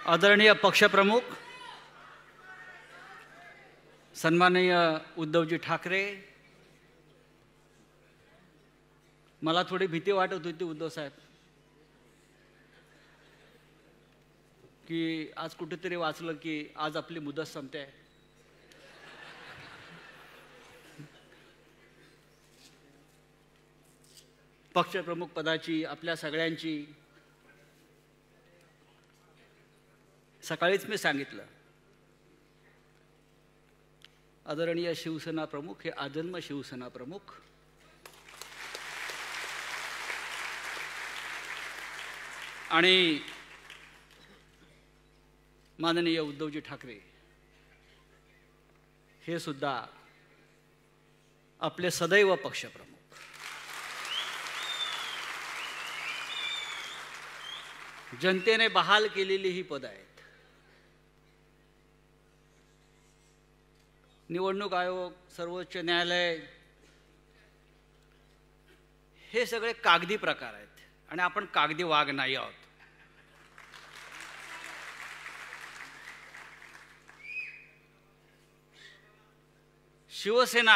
आदरणीय पक्षप्रमुख सन्माननीय उद्धवजी ठाकरे, मला थोडी भीती वाटत होती उद्धव साहेब की आज कुठेतरी वाचलं की आज आपली मुदत संपते. पक्षप्रमुख पदाची आपल्या सगळ्यांची सकाळीच मी सांगितलं, आदरणीय शिवसेना प्रमुख हे आजन्म शिवसेना प्रमुख. आणि माननीय उद्धवजी ठाकरे हे सुद्धा आपले सदैव पक्षप्रमुख. जनतेने बहाल केलेली ही पद आहेत. निवडणूक आयोग, सर्वोच्च न्यायालय हे सगळे कागदी प्रकार आहेत आणि आपण कागदी वाघ नाही आहोत. शिवसेना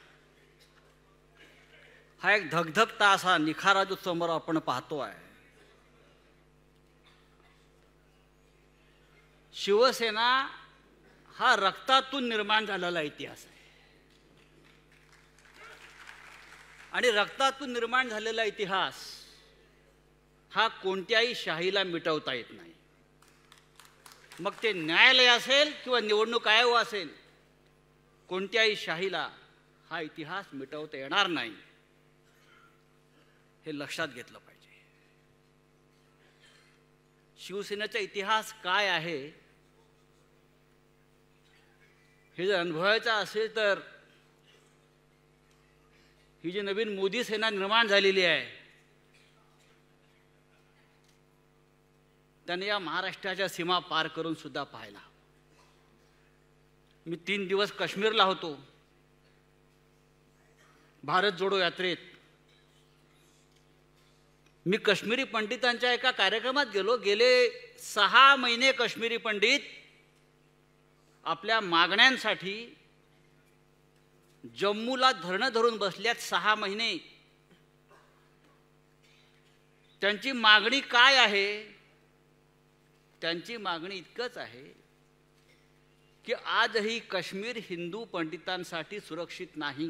हा एक धगधगता असा निखारा जो समोर आपण पाहतो आहे. शिवसेना हा रक्तातून निर्माण झालेला इतिहास आहे आणि रक्तातून निर्माण झालेला इतिहास हा कोणत्याही शाहीला मिटवता येत नाही. मग ते न्यायालय असेल किंवा निवडणूक आयोग असेल, कोणत्याही शाहीला हा इतिहास मिटवता येणार नाही, हे लक्षात घेतलं पाहिजे. शिवसेनेचा इतिहास काय आहे हे जर अनुभवायचं असेल तर ही जी नवीन मोदी सेना निर्माण झालेली आहे त्याने या महाराष्ट्राच्या सीमा पार करून सुद्धा पाहिला. मी 3 दिवस काश्मीरला होतो भारत जोडो यात्रेत. मी काश्मीरी पंडितांच्या एका कार्यक्रमात गेलो. गेले 6 महिने काश्मीरी पंडित आपल्या मागण्यांसाठी जम्मूला धरणं धरून बसल्यात. 6 महिने. त्यांची मागणी काय आहे? त्यांची मागणी इतकंच आहे की आजही काश्मीर हिंदू पंडितांसाठी सुरक्षित नाही.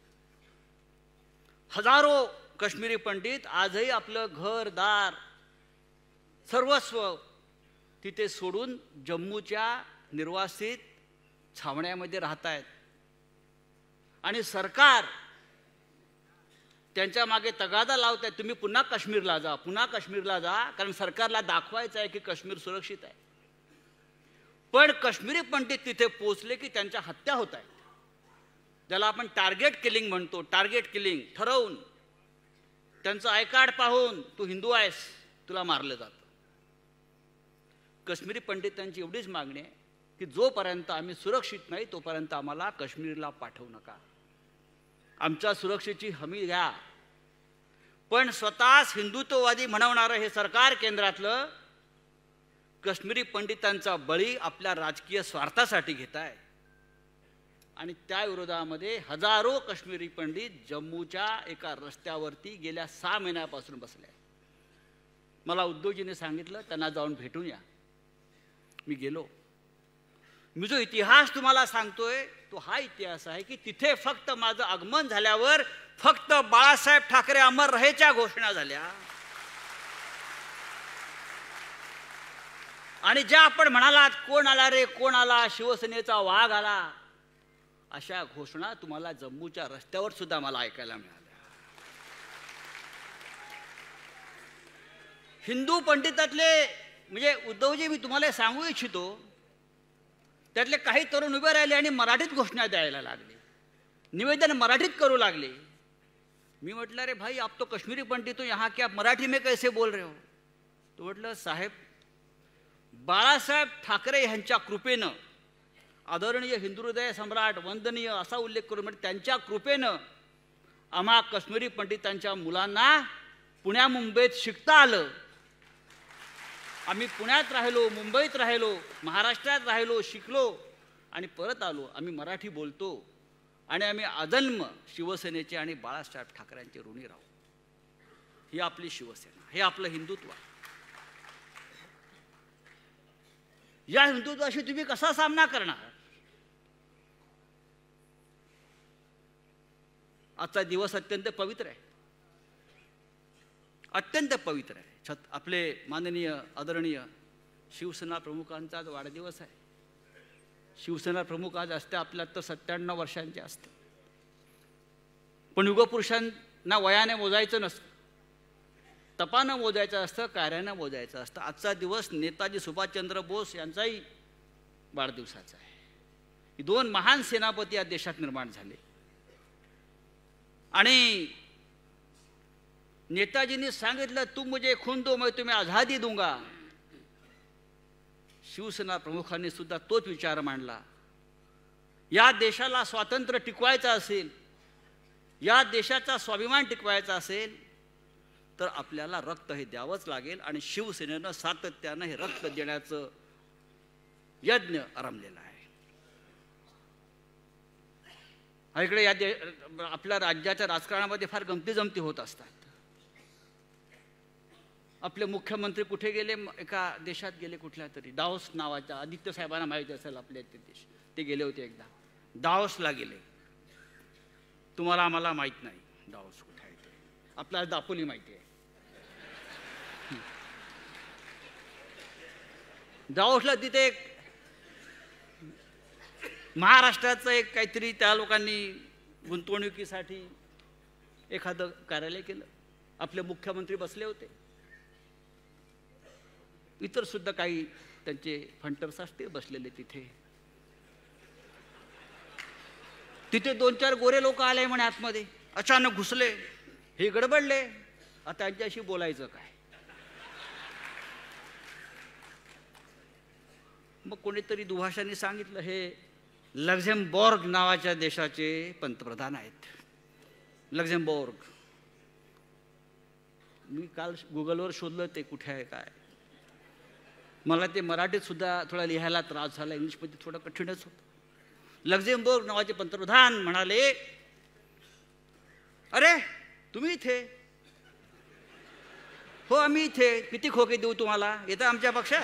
हजारो काश्मीरी पंडित आजही आपलं घरदार सर्वस्व तिथे सोडून जम्मूच्या निर्वासित छावण्यामध्ये राहत आहेत आणि सरकार त्यांच्या मागे तगादा लावत आहे, तुम्ही पुन्हा काश्मीरला जा, पुन्हा काश्मीरला जा, कारण सरकारला दाखवायचं आहे की काश्मीर सुरक्षित आहे. पण काश्मीरी पंडित तिथे पोहोचले की त्यांच्या हत्या होत आहेत. ज्याला आपण टार्गेट किलिंग म्हणतो. टार्गेट किलिंग ठरवून त्यांचं आय कार्ड पाहून तू हिंदू आहेस, तुला मारलं जातं. काश्मीरी पंडितांची एवढीच मागणी आहे की जोपर्यंत आम्ही सुरक्षित नाही तोपर्यंत आम्हाला काश्मीरला पाठवू नका. आमच्या सुरक्षेची हमी द्या. पण स्वतःच हिंदुत्ववादी म्हणवणारं हे सरकार केंद्रातलं काश्मीरी पंडितांचा बळी आपल्या राजकीय स्वार्थासाठी घेत आहे आणि त्या विरोधामध्ये हजारो काश्मीरी पंडित जम्मूच्या एका रस्त्यावरती गेल्या 6 महिन्यापासून बसले. मला उद्धवजीने सांगितलं त्यांना जाऊन भेटून या. मी गेलो. मी जो इतिहास तुम्हाला सांगतोय तो हा इतिहास आहे की तिथे फक्त माझं आगमन झाल्यावर फक्त बाळासाहेब ठाकरे अमर रहेच्या घोषणा झाल्या आणि ज्या आपण म्हणालात कोण आला रे, कोण आला, शिवसेनेचा वाघ आला, अशा घोषणा तुम्हाला जम्मूच्या रस्त्यावर सुद्धा मला ऐकायला मिळाल्या. हिंदू पंडितातले म्हणजे उद्धवजी मी तुम्हाला सांगू इच्छितो, त्यातले काही तरुण उभे राहिले आणि मराठीत घोषणा द्यायला लागले, निवेदन मराठीत करू लागले. मी म्हटलं अरे भाई आप तो कश्मीरी पंडित हो, यहाँ के आप मराठी में कैसे बोल रहे हो? तो म्हटलं साहेब बाळासाहेब ठाकरे यांच्या कृपेनं, आदरणीय हिंदुहृदय सम्राट वंदनीय असा उल्लेख करून म्हणजे त्यांच्या कृपेनं आम्हा काश्मीरी पंडितांच्या मुलांना पुण्या मुंबईत शिकता आलं आम्ही पुण्यात राहिलो, मुंबईत राहिलो, महाराष्ट्रात राहिलो, शिकलो आणि परत आलो. आम्ही मराठी बोलतो आणि आम्ही अजन्म शिवसेनेचे आणि बाळासाहेब ठाकरेंचे ऋणी राहू. ही आपली शिवसेना, हे आपलं हिंदुत्व. या हिंदुत्वाशी तुम्ही कसा सामना करणार? आजचा दिवस अत्यंत पवित्र आहे, अत्यंत पवित्र आहे. आपले माननीय आदरणीय शिवसेना प्रमुखांचा आज वाढदिवस आहे. शिवसेना प्रमुख आज असते आपल्यात तर 97 वर्षांचे असते. पण युगपुरुषांना वयाने मोजायचं नसतं, तपानं मोजायचं असतं, कार्यानं मोजायचं असतं. आजचा दिवस नेताजी सुभाषचंद्र बोस यांचाही वाढदिवसाचा आहे. ही दोन महान सेनापती या देशात निर्माण झाले आणि नेताजींनी सांगितलं, तू मुझे खून दो मैं तुम्हें आझादी दूंगा. शिवसेना प्रमुखांनी सुद्धा तोच विचार मांडला. या देशाला स्वातंत्र्य टिकवायचं असेल, या देशाचा स्वाभिमान टिकवायचा असेल तर आपल्याला रक्त हे द्यावंच लागेल. आणि शिवसेनेनं सातत्यानं हे रक्त देण्याचं यज्ञ आरंभलेला आहे. इकडे या आपल्या राज्याच्या राजकारणामध्ये फार गमती जमती होत असतात. आपले मुख्यमंत्री कुठे गेले? एका देशात गेले, कुठल्या तरी दाओस नावाच्या, आदित्य साहेबांना माहिती असेल आपले ते देश, ते गेले होते एकदा दाओसला गेले. तुम्हाला आम्हाला माहीत नाही दाओस कुठे आहे ते, आपल्याला दापोली माहिती आहे. दाओसला तिथे एक महाराष्ट्राचं एक काहीतरी त्या लोकांनी गुंतवणुकीसाठी एखादं कार्यालय केलं. आपले मुख्यमंत्री बसले होते, इतर सुद्धा काही त्यांचे फंटर्स असते बसलेले तिथे. तिथे 2-4 गोरे लोक आले म्हणे आतमध्ये, अचानक घुसले, हे गडबडले. आता त्यांच्याशी बोलायचं काय? मग कोणीतरी दुभाषाने सांगितलं, हे लक्झेमबर्ग नावाच्या देशाचे पंतप्रधान आहेत. लक्झेमबर्ग, मी काल गुगलवर शोधलं ते कुठे आहे काय. मला ते मराठीत सुद्धा थोडा लिहायला त्रास झाला, इंग्लिशमध्ये थोडं कठीणच होतं. लक्झेमबर्ग नावाचे पंतप्रधान म्हणाले, अरे तुम्ही इथे? हो आम्ही इथे. किती खोके देऊ तुम्हाला? येतं आमच्या पक्षात?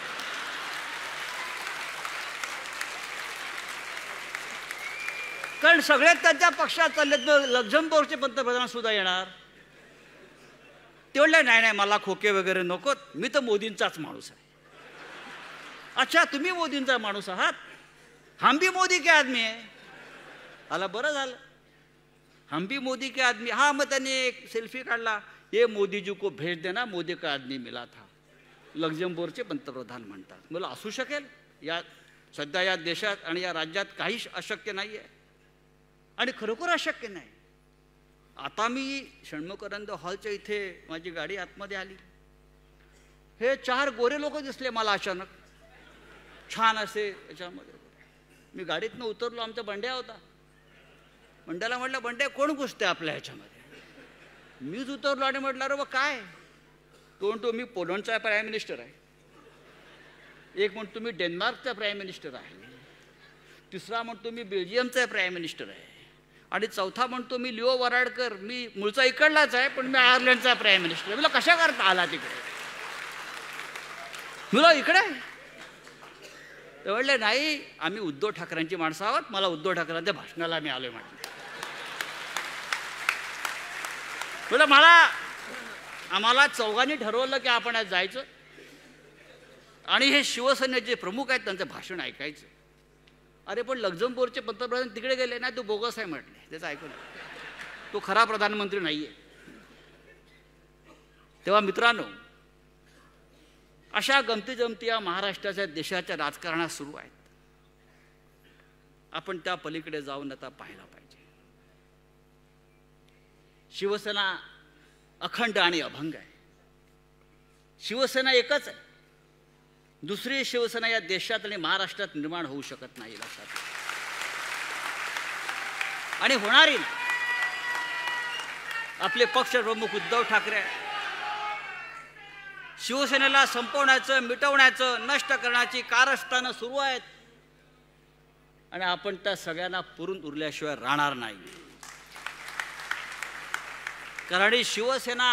कारण सगळ्यात त्यांच्या पक्षात चालले, तर लक्झेमबर्गचे पंतप्रधान सुद्धा येणार. ते म्हणले, नाही नाही मला खोके वगैरे नकोत, मी तर मोदींचाच माणूस आहे. अच्छा तुम्ही मोदींचा माणूस आहात? हम भी मोदी के आदमी आहे. आला बरं झालं, हम भी मोदी के आदमी. हा मग त्यांनी एक सेल्फी काढला, ये मोदी जी को भेज देना, मोदी का आदमी मिला था. लक्झेमबर्गचे पंतप्रधान म्हणतात. मला असू शकेल? या सध्या या देशात आणि या राज्यात काहीच अशक्य नाही आहे, आणि खरोखर अशक्य नाही. आता मी षण्मुखानंद हॉलच्या इथे माझी गाडी आतमध्ये आली, हे 4 गोरे लोक दिसले मला अचानक, छान असे याच्यामध्ये. मी गाडीतनं उतरलो, आमचा बंड्या होता. बंड्याला म्हटलं, बंड्या कोण घुसते आपल्या ह्याच्यामध्ये? मीच उतरलो आणि म्हटलं, अरे बा काय? तो म्हणतो, मी पोलंडचा प्राईम मिनिस्टर आहे. एक म्हणतो मी डेन्मार्कचा प्राईम मिनिस्टर आहे. तिसरा म्हणतो मी बेल्जियमचा प्राईम मिनिस्टर आहे. आणि चौथा म्हणतो मी लिओ वराडकर, मी मूळचा इकडलाच आहे पण मी आयर्लंडचा प्राईम मिनिस्टर आहे. मला कशा करता आला तिकडे? मुला इकडे? ते म्हणले, नाही आम्ही उद्धव ठाकरेंची माणसं आहोत, मला उद्धव ठाकरेंच्या भाषणाला मी आलोय म्हटलं. आम्हाला चौघांनी ठरवलं की आपण आज जायचं आणि हे शिवसेनेचे प्रमुख आहेत त्यांचं भाषण ऐकायचं. अरे पण लक्झेमबर्गचे पंतप्रधान तिकडे गेले ना, तो बोगस आहे म्हटले. त्याचं ऐकून, तो खरा प्रधानमंत्री नाहीये. तेव्हा मित्रांनो, अशा गमती जमती या महाराष्ट्राच्या देशाच्या राजकारणात सुरू आहेत. आपण त्या पलीकडे जाऊन आता पाहायला पाहिजे. शिवसेना अखंड आणि अभंग आहे. शिवसेना एकच आहे. दुसरी शिवसेना या देशात आणि महाराष्ट्रात निर्माण होऊ शकत नाही, लक्षात. आणि होणारी आपले पक्ष प्रमुख उद्धव ठाकरे शिवसेनेला संपवण्याचं, मिटवण्याचं, नष्ट करण्याची कारस्थानं सुरू आहेत आणि आपण त्या सगळ्यांना पुरून उरल्याशिवाय राहणार नाही. कारण ही शिवसेना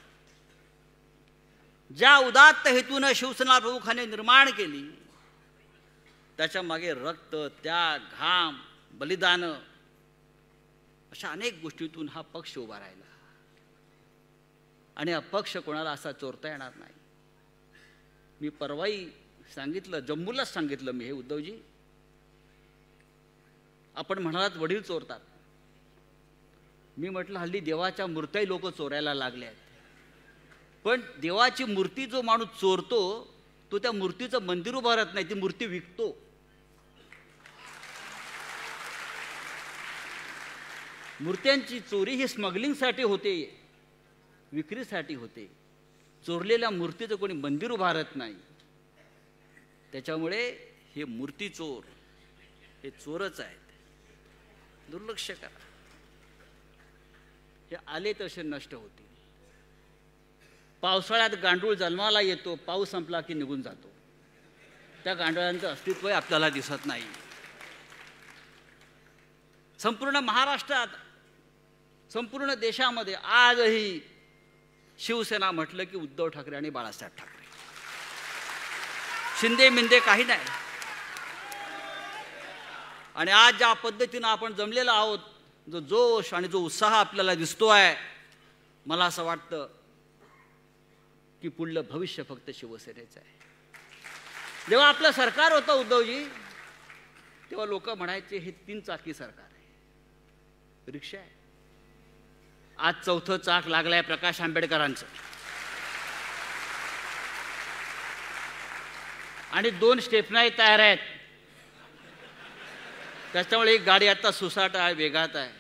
ज्या उदात्त हेतूने शिवसेना प्रमुखांनी निर्माण केली त्याच्या मागे रक्त, त्याग, घाम, बलिदान अशा अनेक गोष्टीतून हा पक्ष उभा राहिला आणि हा पक्ष कोणाला असा चोरता येणार नाही. मी परवाही सांगितलं, जम्मूलाच सांगितलं मी, हे उद्धवजी, आपण म्हणालात वडील चोरतात, मी म्हटलं हल्ली देवाच्या मूर्त्याही लोक चोरायला लागले आहेत. पण देवाची मूर्ती जो माणूस चोरतो तो त्या मूर्तीचं मंदिर उभारत नाही, ती मूर्ती विकतो. मूर्त्यांची चोरी ही स्मगलिंगसाठी होते, विक्रीसाठी होते. चोरलेल्या मूर्तीचं कोणी मंदिर उभारत नाही. त्याच्यामुळे हे मूर्ती चोर हे चोरच आहेत. दुर्लक्ष करा, हे आले तसे नष्ट होतील. पावसाळ्यात गांडूळ जन्माला येतो, पाऊस संपला की निघून जातो. त्या गांडुळांचं अस्तित्वही आपल्याला दिसत नाही. संपूर्ण महाराष्ट्रात, संपूर्ण देशामध्ये आजही शिवसेना म्हटलं की उद्धव ठाकरे आणि बाळासाहेब ठाकरे, शिंदे मिंदे काही नाही. आणि आज ज्या पद्धतीनं आपण जमलेलो आहोत, जो जोश आणि जो उत्साह आपल्याला दिसतो आहे, मला असं वाटतं की पुढलं भविष्य फक्त शिवसेनेचं आहे. जेव्हा आपलं सरकार होतं उद्धवजी, तेव्हा लोक म्हणायचे हे 3 चाकी सरकार आहे, रिक्षा आहे. आज 4थं चाक लागलंय प्रकाश आंबेडकरांचं आणि 2 स्टेपनाही तयार आहेत. त्याच्यामुळे एक गाडी आता सुसाट आहे, वेगात आहे.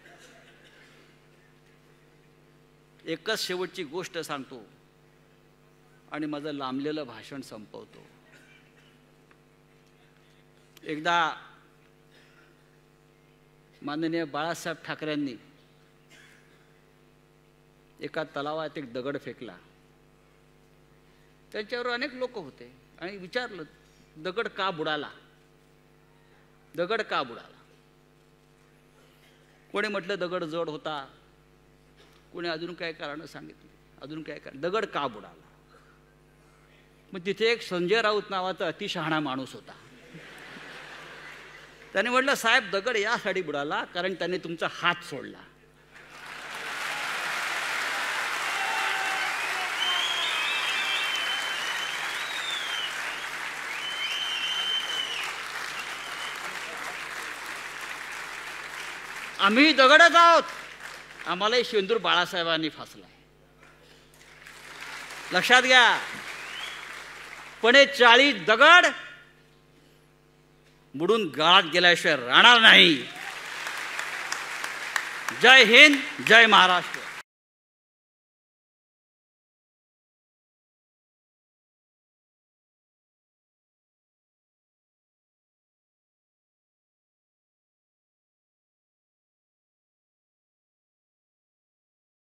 एकच शेवटची गोष्ट सांगतो आणि माझं लांबलेलं भाषण संपवतो. एकदा माननीय बाळासाहेब ठाकरेंनी एका तलावात एक दगड फेकला. त्यांच्यावर अनेक लोक होते आणि विचारलं, दगड का बुडाला, दगड का बुडाला? कोणी म्हटलं दगड जड होता, कोणी अजून काय कारण सांगितली, अजून काय कारण, दगड का बुडाला? मग तिथे एक संजय राऊत नावाचा अतिशहाणा माणूस होता. त्याने म्हटलं, साहेब दगड यासाठी बुडाला कारण त्याने तुमचा हात सोडला. आम्ही दगडच आहोत, आम्हालाही शेंदूर बाळासाहेबांनी फासलाय, लक्षात घ्या. पण हे 40 दगड बुडून गाळात गेल्याशिवाय राहणार नाही. जय हिंद, जय महाराष्ट्र.